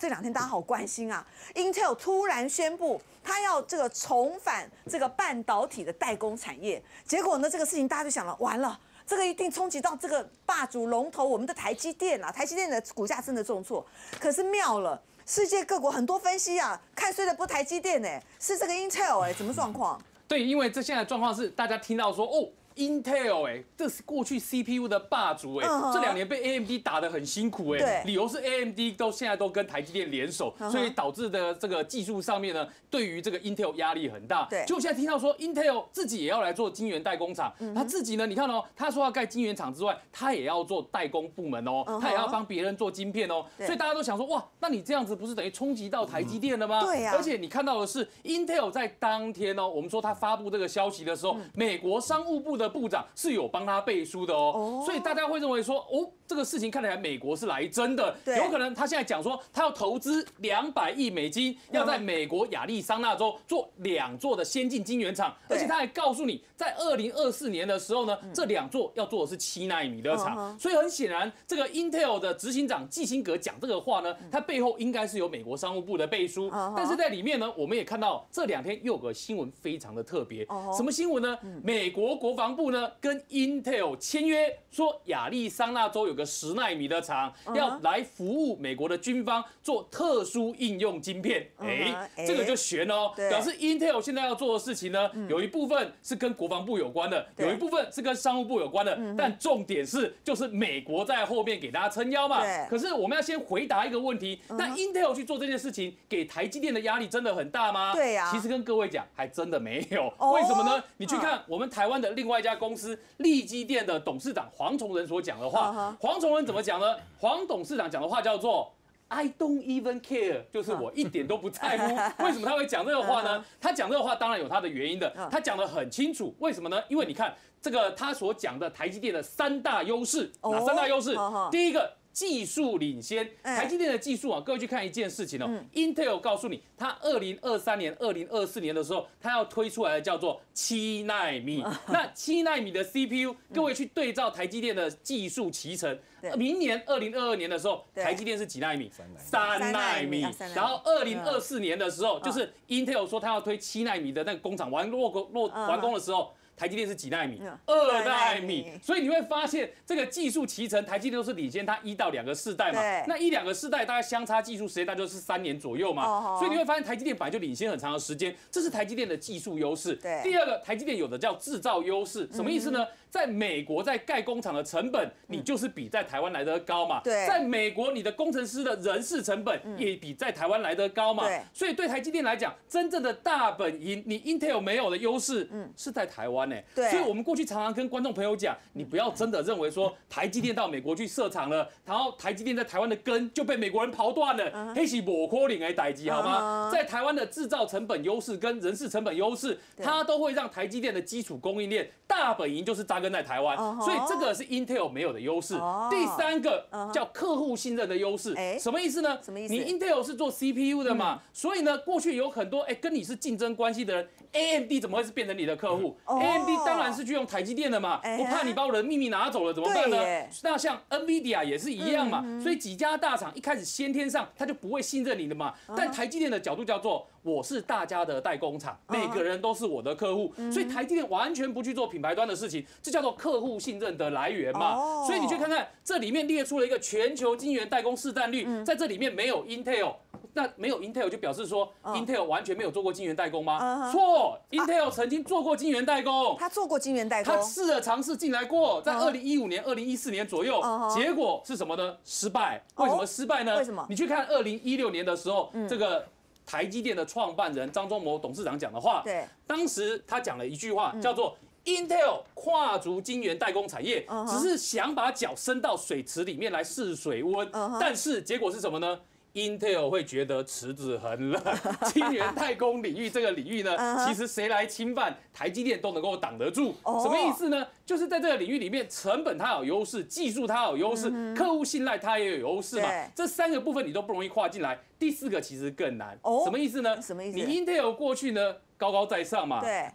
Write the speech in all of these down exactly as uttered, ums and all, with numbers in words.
这两天大家好关心啊 ，Intel 突然宣布它要这个重返这个半导体的代工产业，结果呢，这个事情大家就想了，完了。 这个一定冲击到这个霸主龙头我们的台积电啊，台积电的股价真的重挫。可是妙了，世界各国很多分析啊，看衰的不是台积电哎、欸，是这个 Intel 哎、欸，什么状况？ 对，因为这现在的状况是大家听到说哦。 Intel 哎、欸，这是过去 C P U 的霸主哎、欸， uh huh. 这两年被 A M D 打得很辛苦哎、欸，理由是 A M D 都现在都跟台积电联手， uh huh. 所以导致的这个技术上面呢，对于这个 Intel 压力很大。对，就现在听到说 Intel 自己也要来做晶圆代工厂， uh huh. 他自己呢，你看哦，他说要盖晶圆厂之外，他也要做代工部门哦， uh huh. 他也要帮别人做晶片哦， 所以大家都想说哇，那你这样子不是等于冲击到台积电了吗？对呀、啊，而且你看到的是 Intel 在当天哦，我们说他发布这个消息的时候，嗯、美国商务部的部长是有。 有帮他背书的哦， oh. 所以大家会认为说，哦，这个事情看起来美国是来真的，有可能他现在讲说他要投资两百亿美金，要在美国亚利桑那州做两座的先进晶圆厂，而且他还告诉你，在二零二四年的时候呢，嗯、这两座要做的是七奈米的厂， uh huh. 所以很显然，这个 Intel 的执行长季辛格讲这个话呢，他背后应该是有美国商务部的背书， uh huh. 但是在里面呢，我们也看到这两天又有个新闻非常的特别， uh huh. 什么新闻呢？嗯、美国国防部呢跟 Intel 签约说，亚利桑那州有个十奈米的厂， uh huh. 要来服务美国的军方做特殊应用晶片。哎、uh，huh. 这个就悬哦，表示 Intel 现在要做的事情呢，嗯、有一部分是跟国防部有关的，有一部分是跟商务部有关的，嗯、但重点是就是美国在后面给大家撑腰嘛。可是我们要先回答一个问题， uh huh. 那 Intel 去做这件事情，给台积电的压力真的很大吗？对呀、啊，其实跟各位讲，还真的没有。哦、为什么呢？你去看我们台湾的另外一家公司力积电的董事长黄崇仁所讲的话， uh huh. 黄崇仁怎么讲呢？黄董事长讲的话叫做 I don't even care， 就是我一点都不在乎。为什么他会讲这个话呢？他讲这个话当然有他的原因的，他讲得很清楚。为什么呢？因为你看这个他所讲的台积电的三大优势，哪三大优势？第一个。 技术领先，台积电的技术啊，各位去看一件事情哦。嗯、Intel 告诉你，它二零二三年、二零二四年的时候，它要推出来的叫做七奈米。那七奈米的 C P U， 各位去对照台积电的技术期程，嗯、明年二零二二年的时候，台积电是几奈米？三奈米。然后二零二四年的时候，就是 Intel 说它要推七奈米的那个工厂完落落完工的时候。 台积电是几奈米？二奈米，所以你会发现这个技术期程，台积电都是领先它一到两个世代嘛。那一两个世代大概相差技术时间大概就是三年左右嘛。所以你会发现台积电本来就领先很长的时间，这是台积电的技术优势。第二个，台积电有的叫制造优势，什么意思呢？在美国在盖工厂的成本，你就是比在台湾来得高嘛。在美国你的工程师的人事成本也比在台湾来得高嘛。所以对台积电来讲，真正的大本营，你 Intel 没有的优势，是在台湾。 对，所以我们过去常常跟观众朋友讲，你不要真的认为说台积电到美国去设厂了，然后台积电在台湾的根就被美国人刨断了，那是不可能的代志，好吗？在台湾的制造成本优势跟人事成本优势，它都会让台积电的基础供应链大本营就是扎根在台湾，所以这个是 Intel 没有的优势。第三个叫客户信任的优势，什么意思呢？什么意思？你 Intel 是做 C P U 的嘛，所以呢，过去有很多哎跟你是竞争关系的人 ，A M D 怎么会是变成你的客户 ？A M D 当然是去用台积电的嘛，我怕你把我的秘密拿走了怎么办呢？那像 NVIDIA 也是一样嘛，所以几家大厂一开始先天上他就不会信任你的嘛。但台积电的角度叫做我是大家的代工厂，每个人都是我的客户，所以台积电完全不去做品牌端的事情，这叫做客户信任的来源嘛。所以你去看看这里面列出了一个全球晶圆代工市占率，在这里面没有 Intel。 那没有 Intel 就表示说 Intel 完全没有做过晶圆代工吗？错 ，Intel 曾经做过晶圆代工， 他做过晶圆代工， 他试了尝试进来过，在二零一五年、二零一四年左右，结果是什么呢？失败。为什么失败呢？为什么？你去看二零一六年的时候，这个台积电的创办人张忠谋董事长讲的话，对，当时他讲了一句话，叫做 Intel 跨足晶圆代工产业，只是想把脚伸到水池里面来试水温，但是结果是什么呢？ Intel 会觉得池子很冷，晶圆代工领域这个领域呢，其实谁来侵犯台积电都能够挡得住。什么意思呢？就是在这个领域里面，成本它有优势，技术它有优势，客户信赖它也有优势嘛。这三个部分你都不容易跨进来。第四个其实更难。什么意思呢？什么意思？你 Intel 过去呢高高在上嘛，对啊。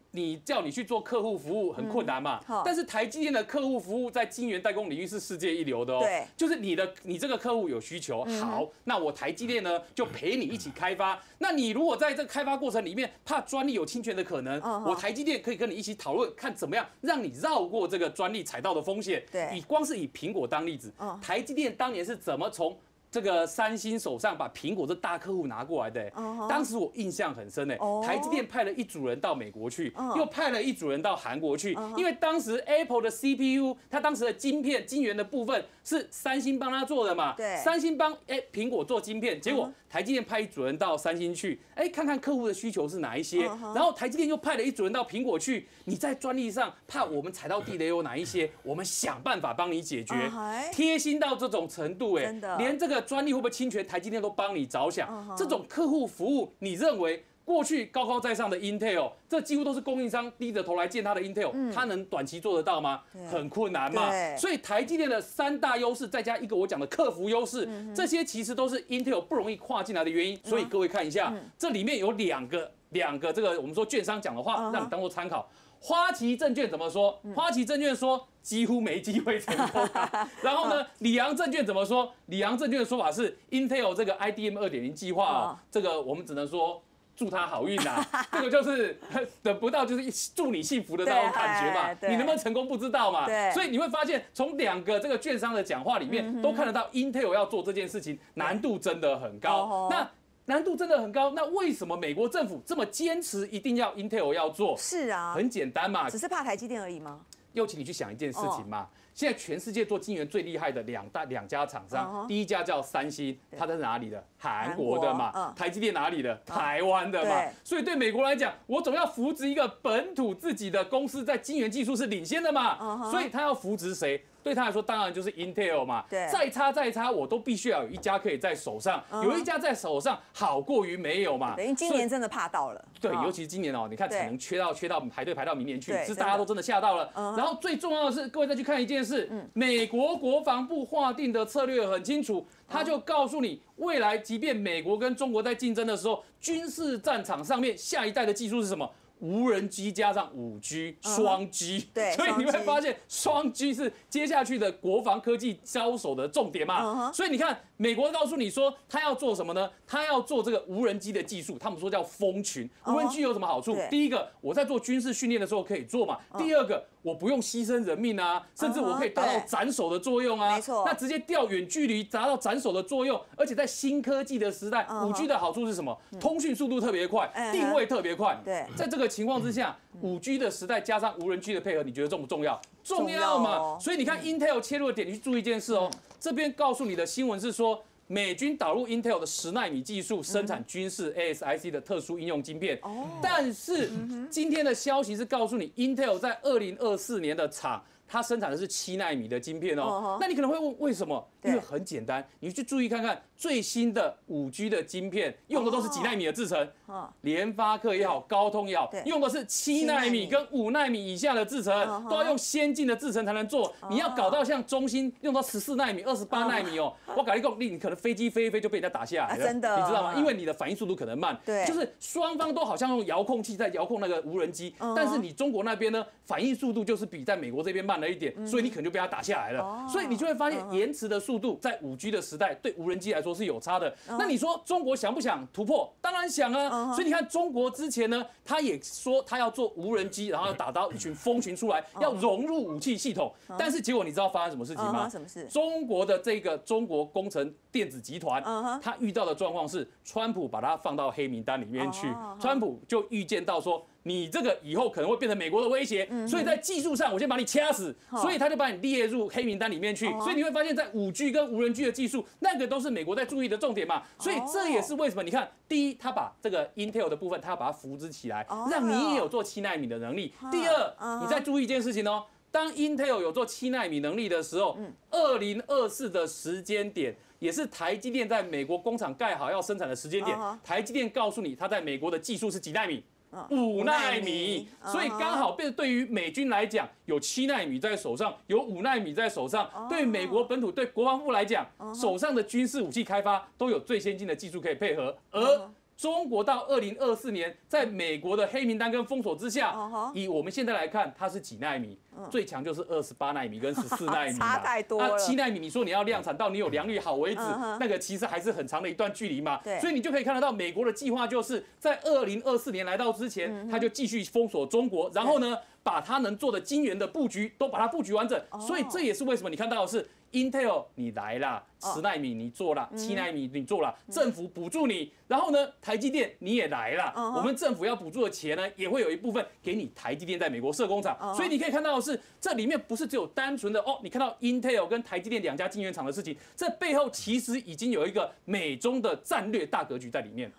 你叫你去做客户服务很困难嘛，嗯、但是台积电的客户服务在晶圆代工领域是世界一流的哦。 对， 就是你的你这个客户有需求，嗯、好，那我台积电呢就陪你一起开发。那你如果在这个开发过程里面怕专利有侵权的可能，嗯、我台积电可以跟你一起讨论，看怎么样让你绕过这个专利踩到的风险。 对， 以光是以苹果当例子，嗯、台积电当年是怎么从这个三星手上把苹果这大客户拿过来的、欸， uh huh. 当时我印象很深诶、欸。Oh. 台积电派了一组人到美国去， uh huh. 又派了一组人到韩国去， uh huh. 因为当时 Apple 的 C P U， 它当时的晶片晶圆的部分是三星帮他做的嘛， 对， 三星帮哎苹果做晶片，结果台积电派一组人到三星去，哎看看客户的需求是哪一些， uh huh. 然后台积电又派了一组人到苹果去，你在专利上怕我们踩到地雷有哪一些，我们想办法帮你解决，贴、uh huh. 心到这种程度、欸，哎，连这个专利会不会侵权？台积电都帮你着想， uh huh. 这种客户服务，你认为过去高高在上的 Intel， 这几乎都是供应商低着头来见他的 Intel，、嗯、他能短期做得到吗？很困难嘛。所以台积电的三大优势，再加一个我讲的客服优势，嗯、这些其实都是 Intel 不容易跨进来的原因。所以各位看一下，嗯、这里面有两个两个这个我们说券商讲的话， uh huh. 让你当做参考。花旗证券怎么说？花旗证券说几乎没机会成功、啊。然后呢，里昂证券怎么说？里昂证券的说法是 Intel 这个 I D M 二点零 计划哦，这个我们只能说祝他好运呐、啊。这个就是等不到就是祝你幸福的那种感觉嘛。你能不能成功不知道嘛。所以你会发现，从两个这个券商的讲话里面都看得到 Intel 要做这件事情难度真的很高。那难度真的很高，那为什么美国政府这么坚持一定要 Intel 要做？ 是啊， 很简单嘛， 只是怕台积电而已吗？ 又请你去想一件事情嘛，哦、现在全世界做晶圆最厉害的两大两家厂商， uh huh. 第一家叫三星，它是哪里的？韩国的嘛。嗯、台积电哪里的？嗯、台湾的嘛。所以对美国来讲，我总要扶植一个本土自己的公司，在晶圆技术是领先的嘛。Uh huh. 所以他要扶植谁？对他来说，当然就是 Intel 嘛。对，再差再差，我都必须要有一家可以在手上，嗯、有一家在手上好过于没有嘛。 等于今年真的怕到了。 对，尤其是今年哦，你看产能缺到缺到排队排到明年去，是大家都真的吓到了。嗯、然后最重要的是，各位再去看一件事，嗯、美国国防部划定的策略很清楚，他就告诉你，未来即便美国跟中国在竞争的时候，军事战场上面下一代的技术是什么？无人机加上五 G 双 G， 对，所以你会发现双 G 是接下去的国防科技交手的重点嘛。所以你看，美国告诉你说他要做什么呢？他要做这个无人机的技术，他们说叫蜂群。无人机有什么好处？第一个，我在做军事训练的时候可以做嘛。第二个，我不用牺牲人命啊，甚至我可以达到斩首的作用啊。没错，那直接调远距离达到斩首的作用，而且在新科技的时代，五 G 的好处是什么？通讯速度特别快，定位特别快。对，在这个情况之下，五 G 的时代加上无人机的配合，你觉得重不重要？重要嘛。所以你看 Intel 切入的点，你去注意一件事哦。这边告诉你的新闻是说，美军导入 Intel 的十奈米技术生产军事 A S I C 的特殊应用晶片。但是今天的消息是告诉你 ，Intel 在二零二四年的厂，它生产的是七奈米的晶片哦。那你可能会问，为什么？因为很简单，你去注意看看最新的五 G 的晶片用的都是几奈米的制程，联发科也好，高通也好，用的是七奈米跟五奈米以下的制程，都要用先进的制程才能做。你要搞到像中芯用到十四奈米、二十八奈米哦，我跟你讲，你可能飞机飞一飞就被人家打下来了，真的，你知道吗？因为你的反应速度可能慢，对，就是双方都好像用遥控器在遥控那个无人机，但是你中国那边呢，反应速度就是比在美国这边慢了一点，所以你可能就被他打下来了。所以你就会发现延迟的速度在五 G 的时代对无人机来说是有差的。那你说中国想不想突破？当然想啊。所以你看中国之前呢，他也说他要做无人机，然后要打到一群蜂群出来，要融入武器系统。但是结果你知道发生什么事情吗？什么事？中国的这个中国工程电子集团，他遇到的状况是，川普把它放到黑名单里面去，川普就预见到说，你这个以后可能会变成美国的威胁，所以在技术上我先把你掐死，所以他就把你列入黑名单里面去。所以你会发现在五 G 跟无人机的技术，那个都是美国在注意的重点嘛。所以这也是为什么你看，第一，他把这个 Intel 的部分，他要把它扶植起来，让你也有做七奈米的能力。第二，你再注意一件事情哦，当 Intel 有做七奈米能力的时候，二零二四的时间点。也是台积电在美国工厂盖好要生产的时间点，台积电告诉你，它在美国的技术是几奈米？五奈米，所以刚好变对于美军来讲，有七奈米在手上，有五奈米在手上。对美国本土，对国防部来讲，手上的军事武器开发都有最先进的技术可以配合，而中国到二零二四年在美国的黑名单跟封锁之下，以我们现在来看，它是几奈米？最强就是二十八奈米跟十四奈米， 差太多了。 那七奈米，你说你要量产到你有良率好为止，那个其实还是很长的一段距离嘛。所以你就可以看得到，美国的计划就是在二零二四年来到之前，它就继续封锁中国，然后呢，把它能做的晶圆的布局都把它布局完整。所以这也是为什么你看到的是 Intel 你来啦，十奈米你做了，七奈米你做了，政府补助你，然后呢，台积电你也来了，我们政府要补助的钱呢，也会有一部分给你台积电在美国设工厂。所以你可以看到的是，这里面不是只有单纯的哦，你看到 Intel 跟台积电两家晶圆厂的事情，这背后其实已经有一个美中的战略大格局在里面。